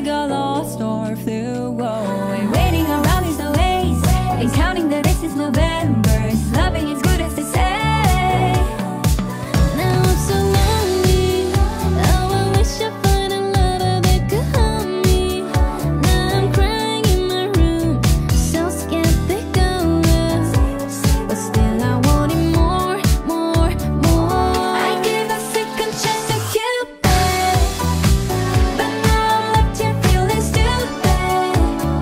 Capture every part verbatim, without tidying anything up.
like a lost or flew away. Waiting around is the waste, and counting the days is November. Loving is good as they say. Now I'm so lonely. Oh, I wish I find a lover that could hold me. Now I'm crying in my room, so scared they go us. But still I want it more, more, more. I give a second chance to Cupid, but now I'm left here feeling stupid.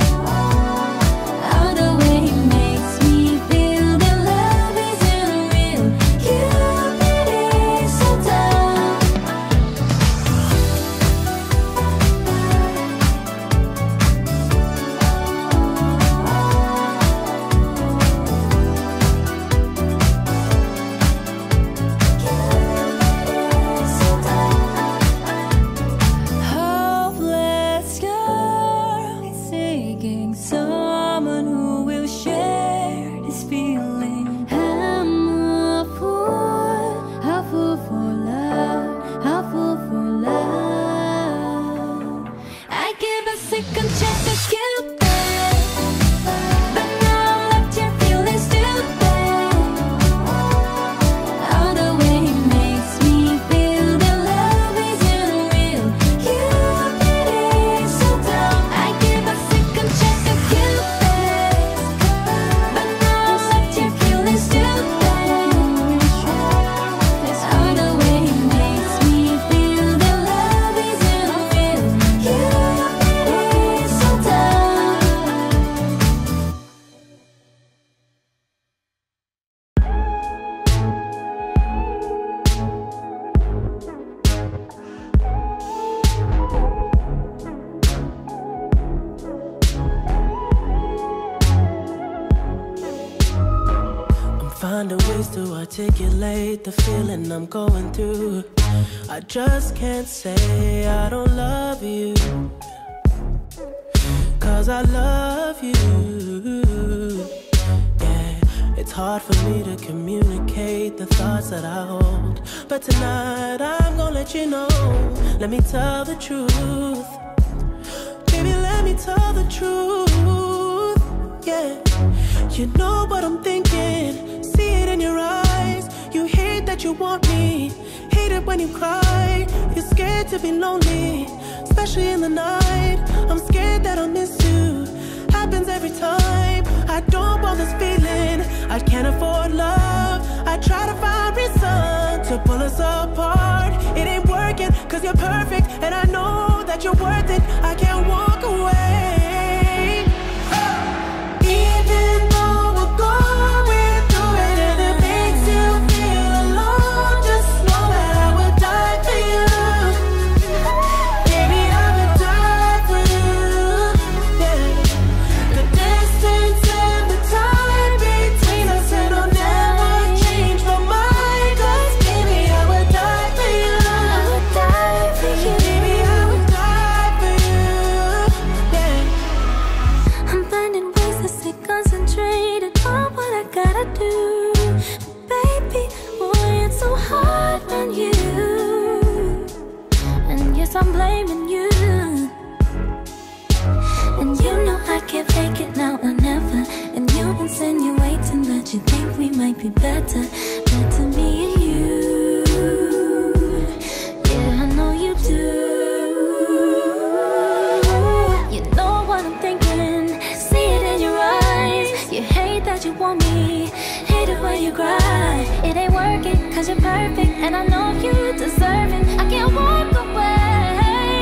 All the way he makes me feel that love isn't real. Cupid is so dumb. Hopeless girl seeking someone who will share this feeling. I'm a fool, a fool for love, a fool for love. I give a second chance to Cupid, but now I'm left here feeling stupid. All the way he makes me feel that love isn't real. Cupid is so dumb. I give a second chance to Cupid, but now I'm left here feeling stupid. All the way he makes me feel that love isn't real. Cupid is so dumb. I'm finding ways to articulate the feeling I'm going through. I just can't say I don't love you, 'cause I love you. Yeah, it's hard for me to communicate the thoughts that I hold, but tonight I'm gonna let you know. Let me tell the truth. Baby, let me tell the truth. Yeah, you know what I'm thinking. See it in your eyes. You hate that you want me. Hate it when you cry. You're scared to be lonely, especially in the night. I'm scared that I'll miss you. Happens every time. I don't want this feeling. I can't afford love. I try to find reason to pull us apart. It ain't working, 'cause you're perfect, and I know that you're worth it. I can't walk away. Even though we're going through it and it makes you feel alone, just know that I would die for you. Baby, I would die for you. Yeah. The distance and the time between us, and I'll never change my mind. 'Cause baby, I would die for you. I would die for you. Baby, I would die for you. Yeah. I'm finding ways to stay concentrated on what I gotta do. Baby, boy, it's so hard on you. And yes, I'm blaming you. And you know I can't fake it now or never. And you insinuating that you think we might be better. Better me and you. Yeah, I know you do. You know what I'm thinking. See it in your eyes. You hate that you want me. Hate it when you cry. It ain't working, 'cause you're perfect, and I know you deserve it. I can't walk away.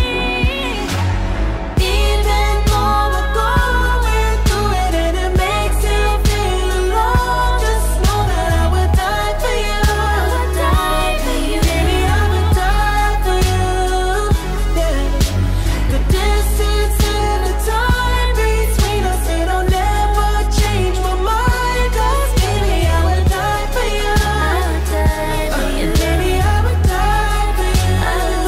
Even though we're going through it and it makes you feel alone, just know that I would die for you. I would die for you. Baby, I would die for you. Yeah. The distance and the time between us, and I'll never change my mind. 'Cause baby, I would die for you. I would die for you. Baby, I would die for you. I would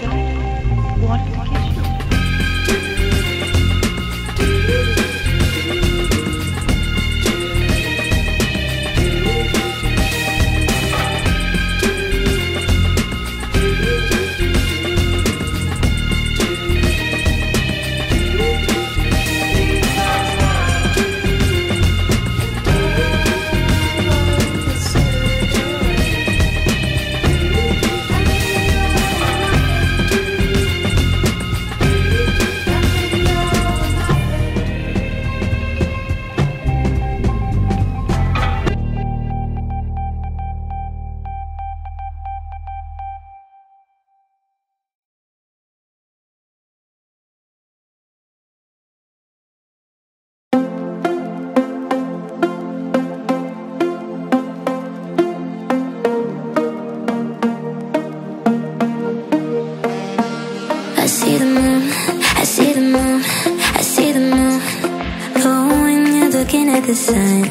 just wanted to kiss you. The sun.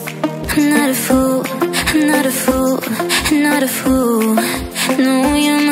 I'm not a fool, I'm not a fool, I'm not a fool. No, you're not.